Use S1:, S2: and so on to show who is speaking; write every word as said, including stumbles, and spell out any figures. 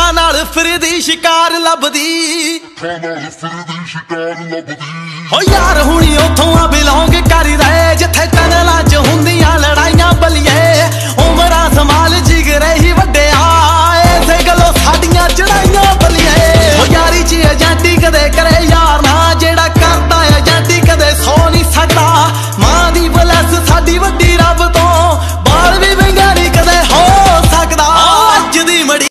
S1: ਊਠਾਂ ਨਾਲ ਫਿਰਦੀ ਸ਼ਿਕਾਰ ਲੱਭਦੀ ਹੋ ਯਾਰ ਹੁਣੀ ਉਥੋਂ ਆ ਬਿਲੋਂਗ ਕਰੀ ਰਹੇ ਜਿੱਥੇ ਟਨਲਾਂ ਚ ਹੁੰਦੀਆਂ ਲੜਾਈਆਂ।